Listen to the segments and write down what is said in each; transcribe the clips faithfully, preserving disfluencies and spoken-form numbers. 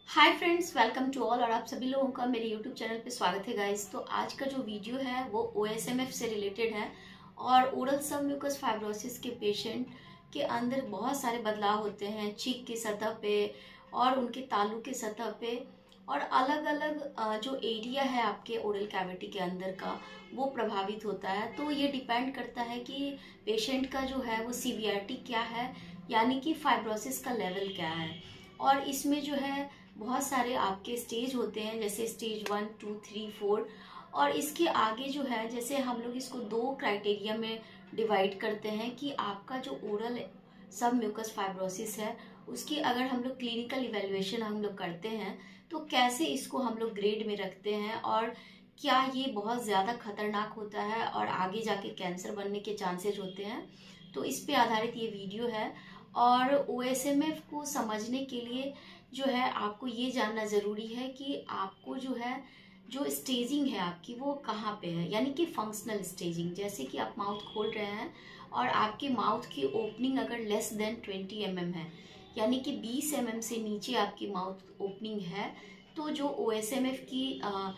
Hi friends, welcome to all. और आप सभी लोगों का मेरे यूट्यूब चैनल पे स्वागत है गाइस। तो आज का जो वीडियो है वो ओ एस एम एफ से रिलेटेड है। और ओरल सबम्यूकस फाइब्रोसिस के पेशेंट के अंदर बहुत सारे बदलाव होते हैं, चीक की सतह पे और उनके तालू के सतह पे, और अलग अलग जो एरिया है आपके ओरल कैविटी के अंदर का वो प्रभावित होता है। तो ये डिपेंड करता है कि पेशेंट का जो है वो सीवियरिटी क्या है, यानी कि फाइब्रोसिस का लेवल क्या है। और इसमें जो है बहुत सारे आपके स्टेज होते हैं, जैसे stage one two three four. और इसके आगे जो है, जैसे हम लोग इसको दो क्राइटेरिया में डिवाइड करते हैं कि आपका जो ओरल सब म्यूकस फाइब्रोसिस है उसकी अगर हम लोग क्लिनिकल इवेल्युएशन हम लोग करते हैं तो कैसे इसको हम लोग ग्रेड में रखते हैं, और क्या ये बहुत ज़्यादा खतरनाक होता है और आगे जाके कैंसर बनने के चांसेस होते हैं। तो इस पे आधारित ये वीडियो है। और ओ एस एम एफ को समझने के लिए जो है आपको ये जानना ज़रूरी है कि आपको जो है जो स्टेजिंग है आपकी वो कहाँ पे है, यानी कि फंक्शनल स्टेजिंग। जैसे कि आप माउथ खोल रहे हैं और आपके माउथ की ओपनिंग अगर less than twenty M M है, यानी कि बीस एम एम से नीचे आपकी माउथ ओपनिंग है, तो जो ओ एस एम एफ की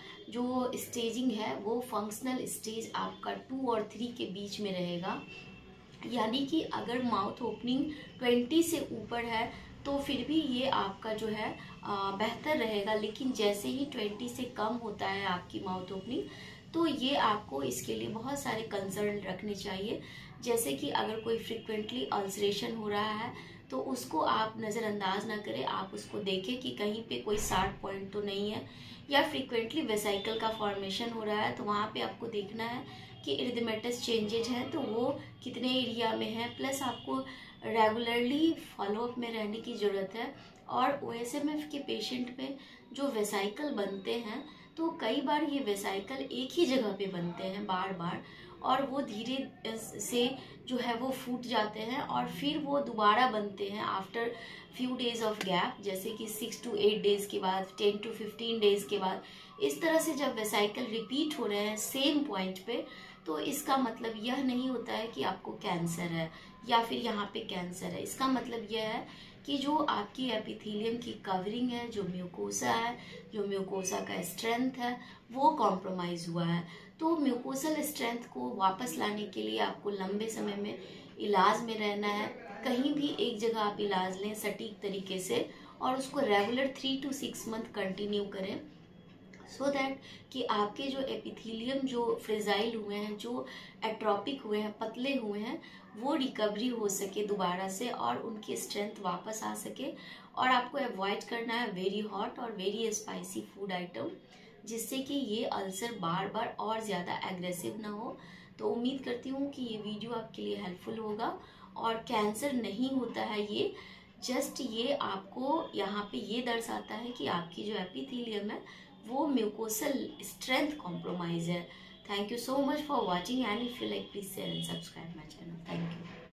जो स्टेजिंग है वो फंक्शनल स्टेज आपका टू और थ्री के बीच में रहेगा। यानी कि अगर माउथ ओपनिंग ट्वेंटी से ऊपर है तो फिर भी ये आपका जो है आ, बेहतर रहेगा। लेकिन जैसे ही ट्वेंटी से कम होता है आपकी माउथ ओपनिंग, तो ये आपको इसके लिए बहुत सारे कंसर्न रखने चाहिए। जैसे कि अगर कोई फ्रिक्वेंटली अल्सरेशन हो रहा है तो उसको आप नज़रअंदाज ना करें, आप उसको देखें कि कहीं पे कोई शार्प पॉइंट तो नहीं है। या फ्रिक्वेंटली वेसाइकल का फॉर्मेशन हो रहा है तो वहाँ पे आपको देखना है कि इरिथमेटस चेंजेज हैं तो वो कितने एरिया में है। प्लस आपको रेगुलरली फॉलोअप में रहने की ज़रूरत है। और ओ एस एम एफ के पेशेंट में जो वेसाइकल बनते हैं तो कई बार ये वेसाइकल एक ही जगह पे बनते हैं बार बार, और वो धीरे से जो है वो फूट जाते हैं और फिर वो दोबारा बनते हैं after few days of gap, जैसे कि सिक्स टू एट डेज के बाद, टेन टू फिफ्टीन डेज के बाद। इस तरह से जब वेसाइकल रिपीट हो रहे हैं सेम पॉइंट पे, तो इसका मतलब यह नहीं होता है कि आपको कैंसर है या फिर यहाँ पे कैंसर है। इसका मतलब यह है कि जो आपकी एपिथेलियम की कवरिंग है, जो म्यूकोसा है, जो म्यूकोसा का स्ट्रेंथ है, वो कॉम्प्रोमाइज हुआ है। तो म्यूकोसल स्ट्रेंथ को वापस लाने के लिए आपको लंबे समय में इलाज में रहना है। कहीं भी एक जगह आप इलाज लें सटीक तरीके से और उसको regular three two six month continue करें, सो so दैट कि आपके जो एपिथेलियम जो फ्रेजाइल हुए हैं, जो एट्रोपिक हुए हैं, पतले हुए हैं, वो रिकवरी हो सके दोबारा से और उनकी स्ट्रेंथ वापस आ सके। और आपको अवॉइड करना है वेरी हॉट और वेरी स्पाइसी फूड आइटम, जिससे कि ये अल्सर बार बार और ज़्यादा एग्रेसिव ना हो। तो उम्मीद करती हूँ कि ये वीडियो आपके लिए हेल्पफुल होगा। और कैंसर नहीं होता है ये, जस्ट ये आपको यहाँ पे ये दर्शाता है कि आपकी जो एपिथेलियम है वो म्यूकोसल स्ट्रेंथ कॉम्प्रोमाइज है। Thank you so much for watching, and if you like please share and subscribe my channel. Thank you.